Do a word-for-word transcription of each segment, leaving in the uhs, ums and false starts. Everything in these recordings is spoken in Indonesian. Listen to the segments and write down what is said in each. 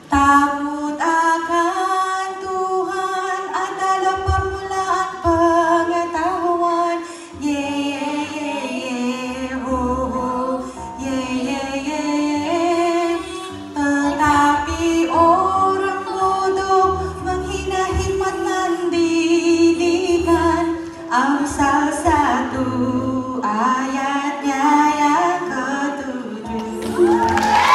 Takut akan Tuhan adalah permulaan pengetahuan. Ye ye ye ye ho ho ye ye ye ye. Tetapi orang bodoh menghina hikmat dan didikan. Amsal satu ayatnya yang ketujuh.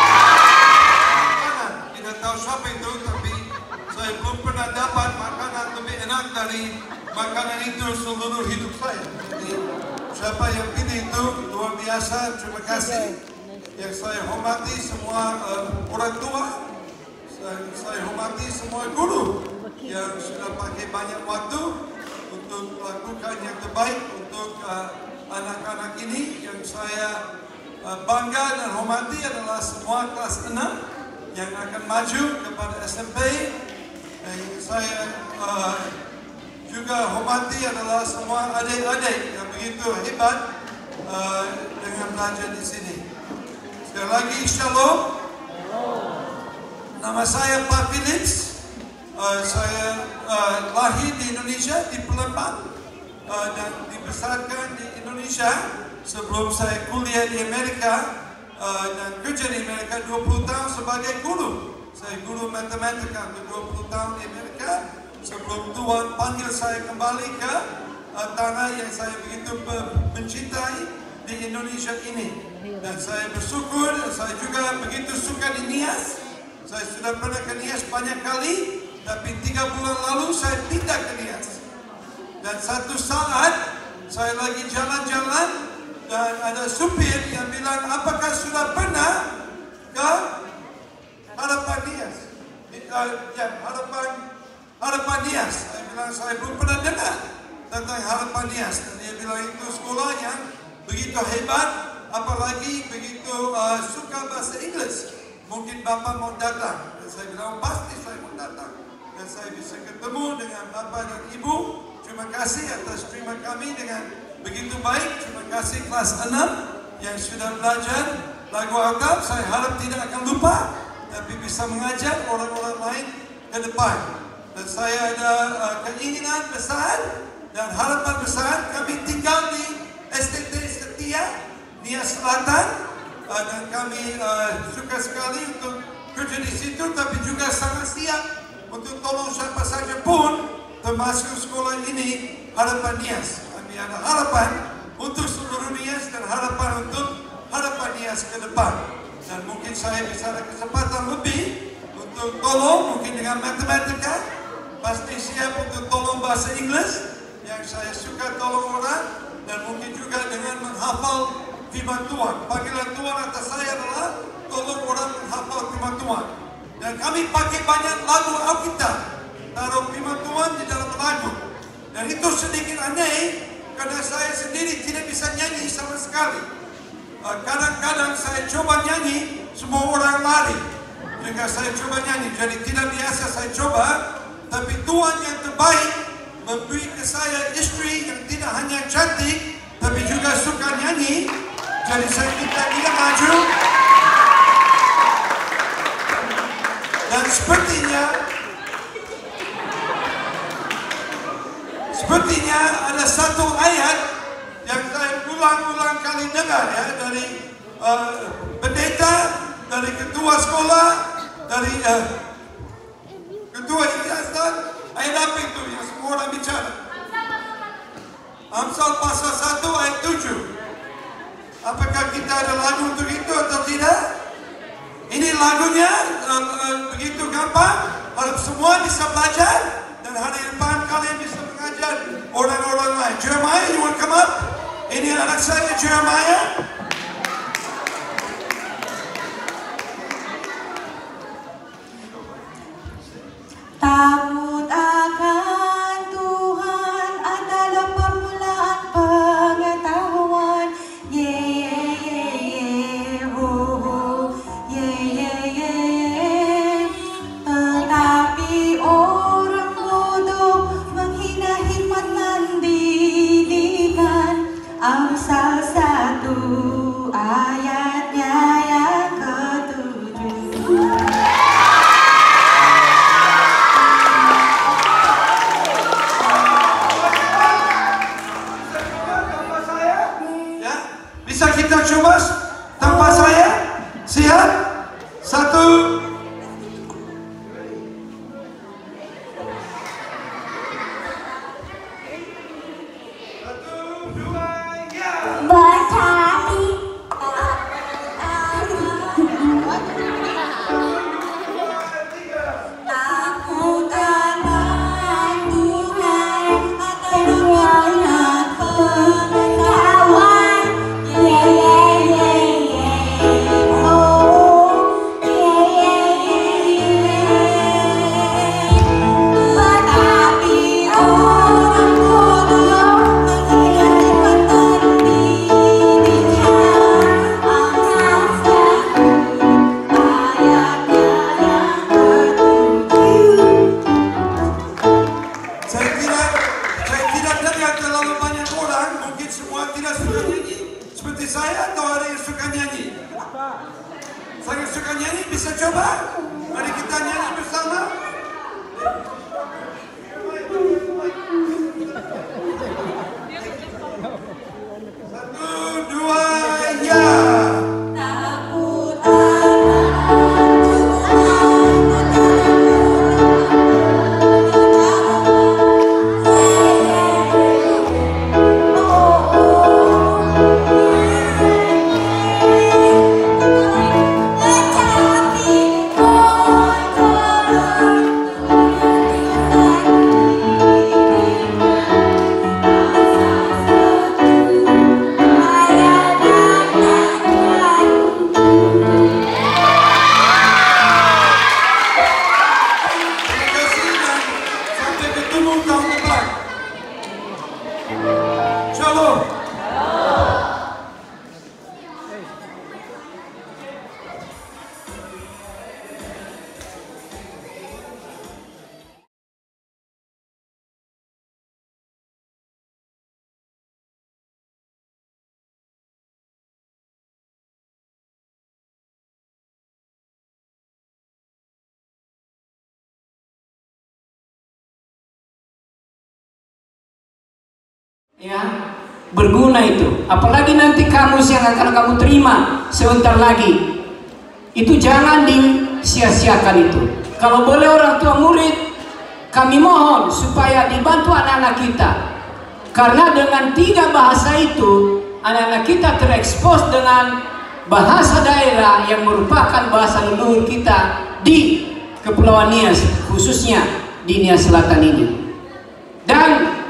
Siapa itu, tapi saya belum pernah dapat makanan lebih enak dari makanan itu seluruh hidup saya. Jadi siapa yang pilih itu luar biasa, terima kasih. Yang saya hormati semua uh, orang tua, saya, saya hormati semua guru yang sudah pakai banyak waktu untuk melakukan yang terbaik untuk anak-anak uh, ini. Yang saya uh, bangga dan hormati adalah semua kelas enam yang akan maju kepada S M P. Dan saya uh, juga hormati adalah semua adik-adik yang begitu hebat uh, dengan belajar di sini. Sekali lagi shalom. Nama saya Pak Philips. Uh, saya uh, lahir di Indonesia di Palembang uh, dan dibesarkan di Indonesia sebelum saya kuliah di Amerika. Uh, dan kerja di Amerika dua puluh tahun sebagai guru. Saya guru matematika untuk dua puluh tahun di Amerika sebelum Tuhan panggil saya kembali ke uh, tanah yang saya begitu mencintai di Indonesia ini. Dan saya bersyukur, saya juga begitu suka di Nias. Saya sudah pernah ke Nias banyak kali, tapi tiga bulan lalu saya pindah ke Nias. Dan satu saat saya lagi jalan-jalan dan ada supir yang bilang, apakah sudah pernah ke Harapan Nias? Uh, ya, Harapan Harapan Nias. Saya bilang, saya belum pernah dengar tentang Harapan Nias. Dan dia bilang itu sekolah yang begitu hebat, apalagi begitu uh, suka bahasa Inggris. Mungkin Bapak mau datang. Dan saya bilang, pasti saya mau datang. Dan saya bisa ketemu dengan Bapak dan Ibu. Terima kasih atas terima kami dengan begitu baik. Terima kasih kelas enam yang sudah belajar lagu Alkitab. Saya harap tidak akan lupa, tapi bisa mengajar orang-orang lain ke depan. Dan saya ada uh, keinginan besar dan harapan besar. Kami tinggal di S T T Setia, Nias Selatan, uh, dan kami uh, suka sekali untuk kerja di situ, tapi juga sangat siap untuk tolong siapa saja pun termasuk sekolah ini, Harapan Nias. Ada harapan untuk seluruh Nias dan harapan untuk Harapan Nias ke depan. Dan mungkin saya bisa ada kesempatan lebih untuk tolong, mungkin dengan matematika, pasti siap untuk tolong bahasa Inggris yang saya suka tolong orang, dan mungkin juga dengan menghafal firman Tuhan. Panggilan Tuhan atas saya adalah tolong orang menghafal firman Tuhan. Dan kami pakai banyak lagu Alkitab, taruh firman Tuhan di dalam lagu. Dan itu sedikit aneh, karena saya sendiri tidak bisa nyanyi sama sekali. Kadang-kadang uh, saya coba nyanyi, semua orang lari jika saya coba nyanyi. Jadi tidak biasa saya coba, tapi Tuhan yang terbaik memberi ke saya istri yang tidak hanya cantik, tapi juga suka nyanyi. Jadi saya minta dia maju. Dan sepertinya Sepertinya ada satu ayat yang saya ulang-ulang kali dengar ya, dari uh, pendeta, dari ketua sekolah, dari uh, ketua yayasan. Ayat apa itu yang semua orang bicara? Amsal pasal satu ayat tujuh. Apakah kita ada lagu untuk itu atau tidak? Ini lagunya uh, uh, begitu gampang, harap semua bisa belajar. Dan hari depan kalian bisa mengajar orang-orang lain. Jeremiah, you want to come up? Ini anak saya Jeremiah. Takut akan Tuhan adalah permulaan pengetahuan. Ye ye ye ye ho ho ye ye ye ye. Tetapi orang bodoh menghina hikmat dan didikan. Amsal satu seperti saya atau ada yang suka nyanyi? Saya suka nyanyi, bisa coba? Mari kita nyanyi bersama. Satu, dua, ya. Takut akan ya, berguna itu. Apalagi nanti kamus yang akan kamu terima sebentar lagi, itu jangan disia-siakan itu. Kalau boleh orang tua murid, kami mohon supaya dibantu anak-anak kita, karena dengan tiga bahasa itu anak-anak kita terekspos dengan bahasa daerah yang merupakan bahasa leluhur kita di Kepulauan Nias, khususnya di Nias Selatan ini. Dan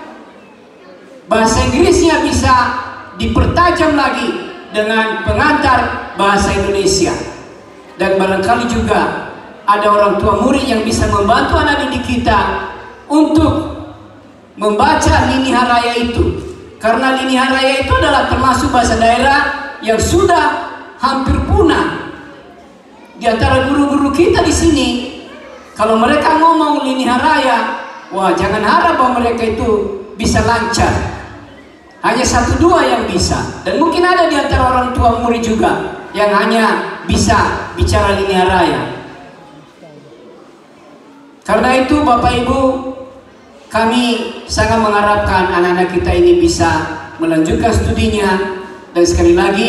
bahasa Inggrisnya bisa dipertajam lagi dengan pengantar bahasa Indonesia. Dan barangkali juga ada orang tua murid yang bisa membantu anak didik kita untuk membaca Liniha Raya itu. Karena Liniha Raya itu adalah termasuk bahasa daerah yang sudah hampir punah. Di antara guru-guru kita di sini, kalau mereka ngomong Liniha Raya, wah jangan harap bahwa mereka itu bisa lancar. Hanya satu dua yang bisa, dan mungkin ada di antara orang tua murid juga yang hanya bisa bicara Liniha Raya. Karena itu Bapak Ibu, kami sangat mengharapkan anak-anak kita ini bisa melanjutkan studinya. Dan sekali lagi,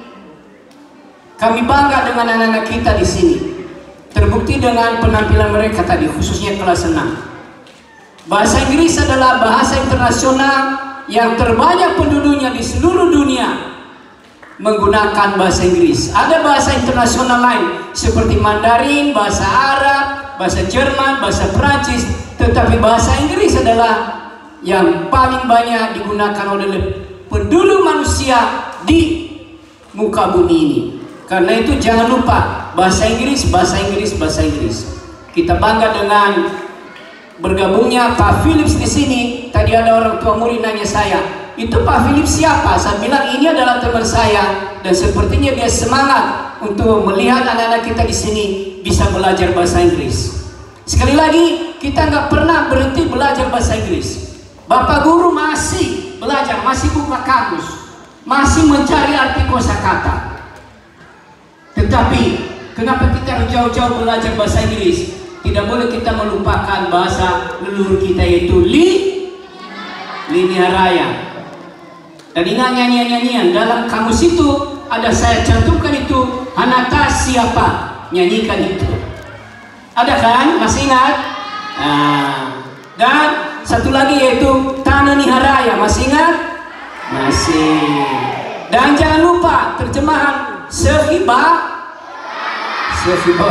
kami bangga dengan anak-anak kita di sini. Terbukti dengan penampilan mereka tadi, khususnya kelas enam. Bahasa Inggris adalah bahasa internasional yang terbanyak penduduknya di seluruh dunia menggunakan bahasa Inggris. Ada bahasa internasional lain seperti Mandarin, bahasa Arab, bahasa Jerman, bahasa Perancis, tetapi bahasa Inggris adalah yang paling banyak digunakan oleh penduduk manusia di muka bumi ini. Karena itu jangan lupa bahasa Inggris, bahasa Inggris, bahasa Inggris. Kita bangga dengan bergabungnya Pak Philips di sini. Tadi ada orang tua murid nanya saya, itu Pak Philips siapa? Saya bilang ini adalah teman saya, dan sepertinya dia semangat untuk melihat anak-anak kita di sini bisa belajar bahasa Inggris. Sekali lagi, kita nggak pernah berhenti belajar bahasa Inggris. Bapak guru masih belajar, masih buka kamus, masih mencari arti kosakata. Tetapi kenapa kita harus jauh-jauh belajar bahasa Inggris? Tidak boleh kita melupakan bahasa leluhur kita, yaitu li Liniha Raya. Dan ingat nyanyian-nyanyian dalam kamus itu ada saya cantumkan itu, Hanata siapa nyanyikan itu. Ada kan? Masih ingat? Nah, dan satu lagi yaitu Tanah Niha Raya. Masih ingat? Masih. Dan jangan lupa terjemahan Sehiba Sehiba.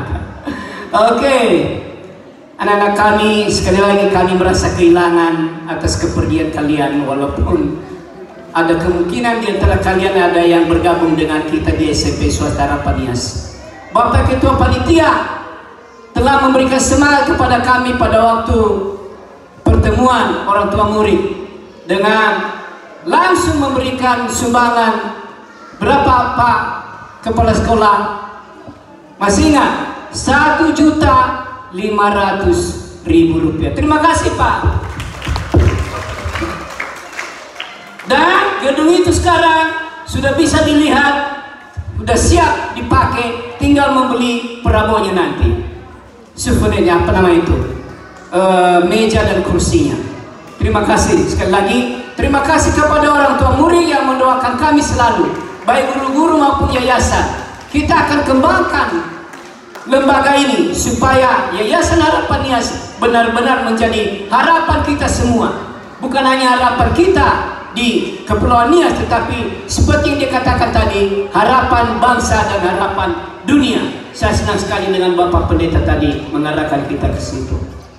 Oke, anak-anak kami, sekali lagi kami merasa kehilangan atas kepergian kalian, walaupun ada kemungkinan di antara kalian ada yang bergabung dengan kita di S M P Swasta Harapan Nias. Bapak Ketua Panitia telah memberikan semangat kepada kami pada waktu pertemuan orang tua murid dengan langsung memberikan sumbangan berapa Pak Kepala Sekolah? Masih ingat? Satu juta lima ratus ribu rupiah. Terima kasih Pak. Dan gedung itu sekarang sudah bisa dilihat, sudah siap dipakai, tinggal membeli perabotnya nanti. Souvenirnya apa nama itu? E, meja dan kursinya. Terima kasih sekali lagi. Terima kasih kepada orang tua murid yang mendoakan kami selalu, baik guru-guru maupun yayasan. Kita akan kembangkan lembaga ini supaya Yayasan Harapan Nias benar-benar menjadi harapan kita semua. Bukan hanya harapan kita di Kepulauan Nias, tetapi seperti yang dikatakan tadi, harapan bangsa dan harapan dunia. Saya senang sekali dengan Bapak Pendeta tadi mengarahkan kita ke situ.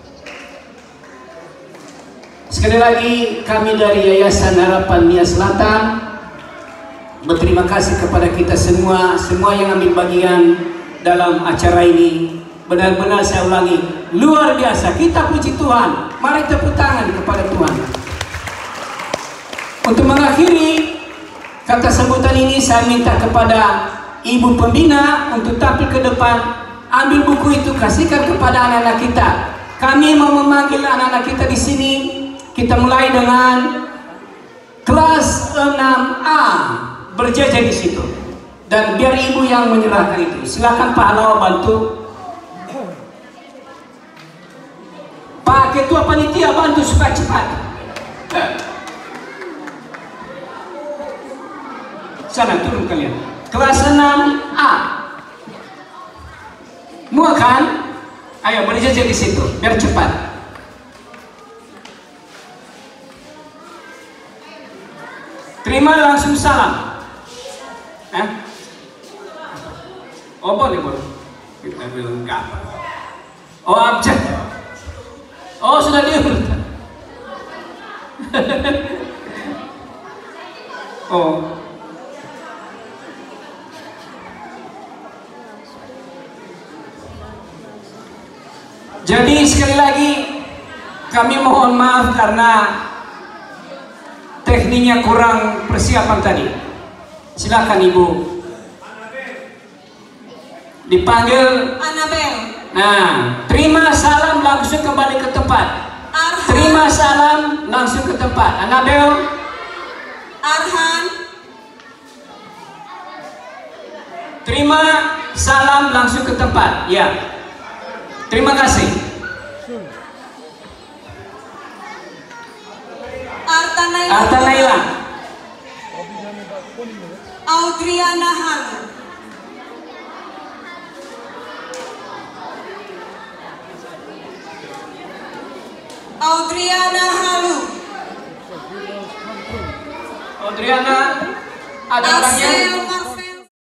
Sekali lagi kami dari Yayasan Harapan Nias Selatan berterima kasih kepada kita semua, semua yang ambil bagian dalam acara ini. Benar-benar saya ulangi, luar biasa. Kita puji Tuhan. Mari tepuk tangan kepada Tuhan. Untuk mengakhiri kata sambutan ini, saya minta kepada ibu pembina untuk tampil ke depan, ambil buku itu, kasihkan kepada anak-anak kita. Kami mau memanggil anak-anak kita di sini. Kita mulai dengan kelas enam A, berjajar di situ. Dan biar ibu yang menyerahkan itu. Silakan Pak Halawa bantu. Pak Ketua Panitia bantu supaya cepat. Sana turun kalian. Kelas enam A. Muat kan? Ayo berjajar di situ biar cepat. Terima langsung salam. Eh? Oh boleh boleh. Kita bilang enggak. Oh abjad. Oh sudah diurut. Oh. Jadi sekali lagi kami mohon maaf karena tekniknya kurang persiapan tadi. Silakan Ibu. Dipanggil Anabel. Nah, terima salam langsung kembali ke tempat. Arhan. Terima salam langsung ke tempat. Anabel. Arhan. Terima salam langsung ke tempat. Ya. Terima kasih. Arta Naila. Arta Naila. Audriana Halu. Audriana Halu. Audriana ada orangnya. Asel Marvel.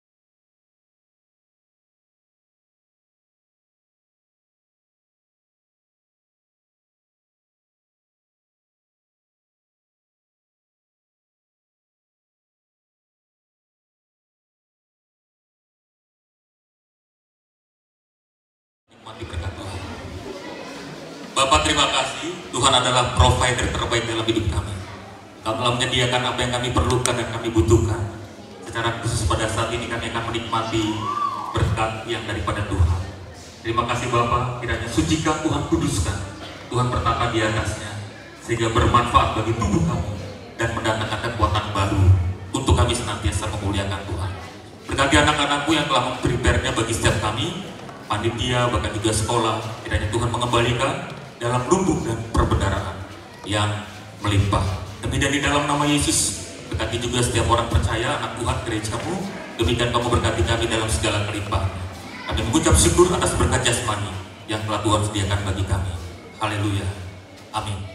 Nikmati berkat Tuhan. Bapak terima kasih, Tuhan adalah provider terbaik dalam hidup kami. Kau telah menyediakan apa yang kami perlukan dan kami butuhkan. Secara khusus pada saat ini kami akan menikmati berkat yang daripada Tuhan. Terima kasih Bapak, kiranya sucikan Tuhan, kuduskan Tuhan, bertata di atasnya sehingga bermanfaat bagi tubuh kami dan mendatangkan kekuatan baru untuk kami senantiasa memuliakan Tuhan. Berkati anak-anakku yang telah memprepare-nya bagi setiap kami, panitia, bahkan juga sekolah, kiranya Tuhan mengembalikan dalam lumbung dan perbendaharaan yang melimpah. Demikian di dalam nama Yesus, berkati juga setiap orang percaya, anak Tuhan gerejamu, demikian kamu berkati kami dalam segala kelimpahan. Kami mengucap syukur atas berkat jasmani yang telah Tuhan sediakan bagi kami. Haleluya. Amin.